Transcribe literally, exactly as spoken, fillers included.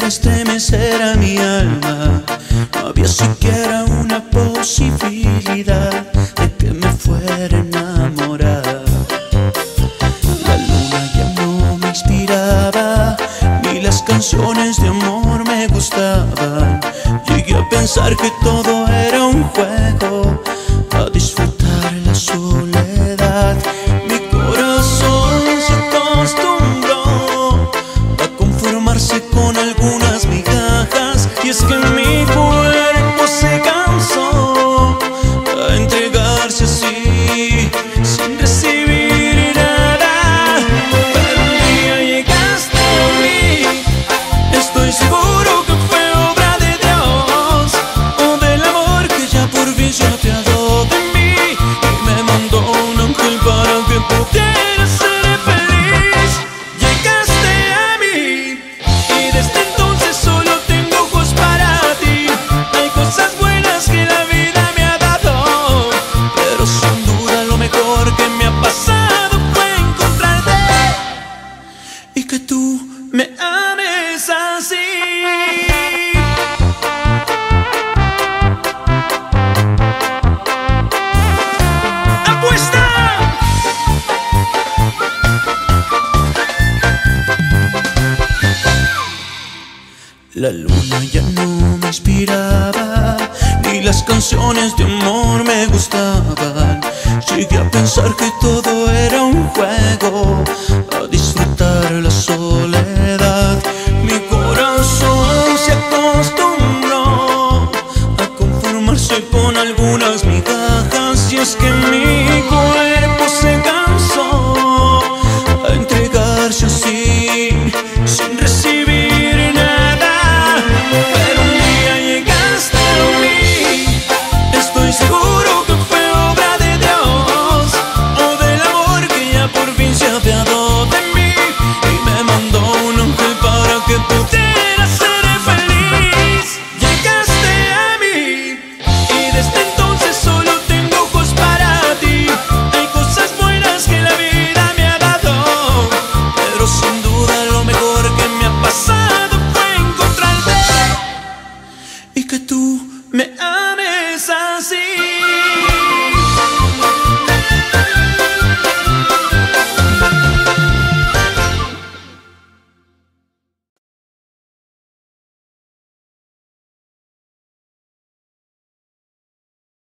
a estremecer a mi alma. No había siquiera una posibilidad de que me fuera a enamorar. La luna ya no me inspiraba, ni las canciones de amor me gustaban. Llegué a pensar que todo era un juego, a disfrutar la soledad. Mi corazón se acostumbró a conformarse con algunas migajas, y es que mi cuerpo se cansó a entregarse así, sin recibir nada. Pero un día llegaste a mí, estoy seguro que fue obra de Dios, o del amor que ya por fin se apiadó de mí y me mandó un ángel para que pudiera ser feliz. Llegaste a mí y desde entonces solo tengo ojos para ti. Hay cosas buenas que la vida me ha dado, pero sin duda lo mejor que me ha pasado fue encontrarte y que tú me ames así. La luna ya no me inspiraba, ni las canciones de amor me gustaban. Llegué a pensar que todo era un juego, a disfrutar la soledad. Mi corazón se acostumbró a conformarse con algunas migajas, y es que mi